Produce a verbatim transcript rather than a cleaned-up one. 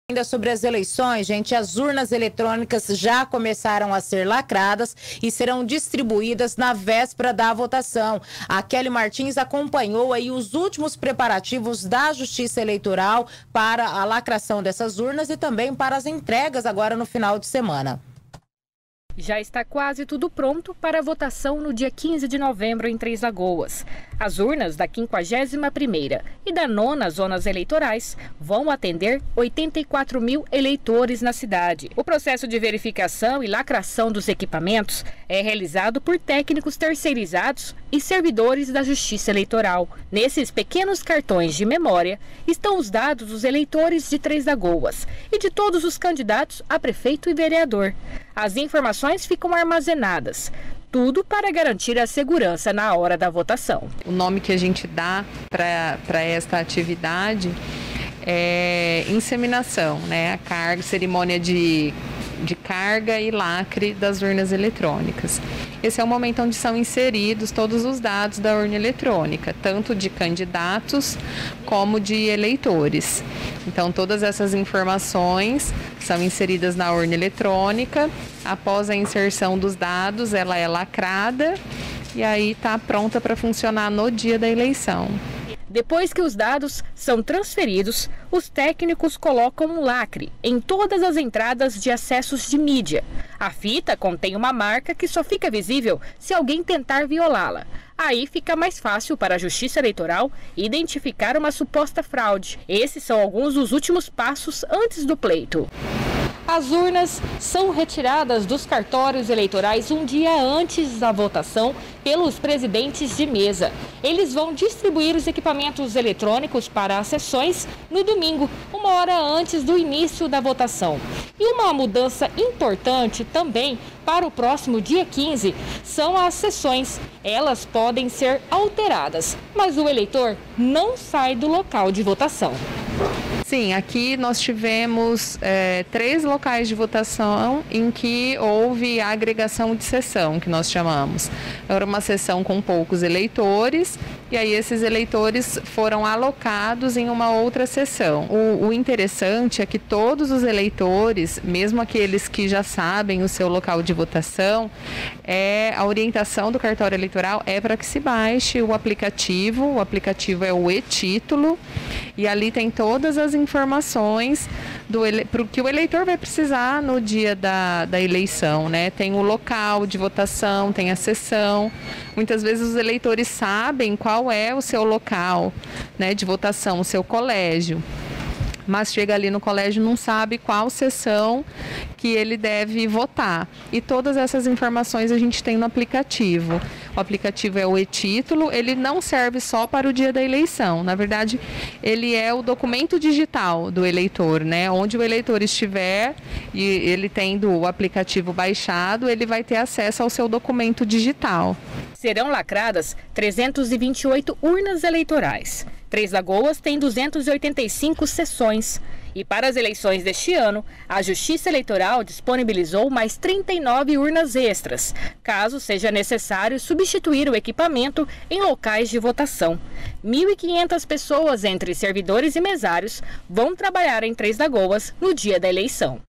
Ainda sobre as eleições, gente, as urnas eletrônicas já começaram a ser lacradas e serão distribuídas na véspera da votação. A Kelly Martins acompanhou aí os últimos preparativos da Justiça Eleitoral para a lacração dessas urnas e também para as entregas agora no final de semana. Já está quase tudo pronto para a votação no dia quinze de novembro em Três Lagoas. As urnas da quinquagésima primeira e da nona zonas eleitorais vão atender oitenta e quatro mil eleitores na cidade. O processo de verificação e lacração dos equipamentos é realizado por técnicos terceirizados e servidores da Justiça Eleitoral. Nesses pequenos cartões de memória estão os dados dos eleitores de Três Lagoas e de todos os candidatos a prefeito e vereador. As informações ficam armazenadas, tudo para garantir a segurança na hora da votação. O nome que a gente dá para esta atividade é inseminação, né? A carga, cerimônia de, de carga e lacre das urnas eletrônicas. Esse é o momento onde são inseridos todos os dados da urna eletrônica, tanto de candidatos como de eleitores. Então, todas essas informações são inseridas na urna eletrônica. Após a inserção dos dados, ela é lacrada e aí está pronta para funcionar no dia da eleição. Depois que os dados são transferidos, os técnicos colocam um lacre em todas as entradas de acessos de mídia. A fita contém uma marca que só fica visível se alguém tentar violá-la. Aí fica mais fácil para a Justiça Eleitoral identificar uma suposta fraude. Esses são alguns dos últimos passos antes do pleito. As urnas são retiradas dos cartórios eleitorais um dia antes da votação pelos presidentes de mesa. Eles vão distribuir os equipamentos eletrônicos para as sessões no domingo, uma hora antes do início da votação. E uma mudança importante também para o próximo dia quinze são as sessões. Elas podem ser alteradas, mas o eleitor não sai do local de votação. Sim, aqui nós tivemos é, três locais de votação em que houve a agregação de sessão, que nós chamamos. Era uma sessão com poucos eleitores e aí esses eleitores foram alocados em uma outra sessão. O, o interessante é que todos os eleitores, mesmo aqueles que já sabem o seu local de votação, é, a orientação do cartório eleitoral é para que se baixe o aplicativo. O aplicativo é o e-título e ali tem todas as informações do ele... pro que o eleitor vai precisar no dia da, da eleição, né? Tem o local de votação, tem a sessão. Muitas vezes os eleitores sabem qual é o seu local, né, de votação, o seu colégio. Mas chega ali no colégio e não sabe qual sessão que ele deve votar. E todas essas informações a gente tem no aplicativo. O aplicativo é o e-título, ele não serve só para o dia da eleição. Na verdade, ele é o documento digital do eleitor, né? Onde o eleitor estiver e ele tendo o aplicativo baixado, ele vai ter acesso ao seu documento digital. Serão lacradas trezentas e vinte e oito urnas eleitorais. Três Lagoas tem duzentas e oitenta e cinco sessões. E para as eleições deste ano, a Justiça Eleitoral disponibilizou mais trinta e nove urnas extras, caso seja necessário substituir o equipamento em locais de votação. mil e quinhentas pessoas, entre servidores e mesários, vão trabalhar em Três Lagoas no dia da eleição.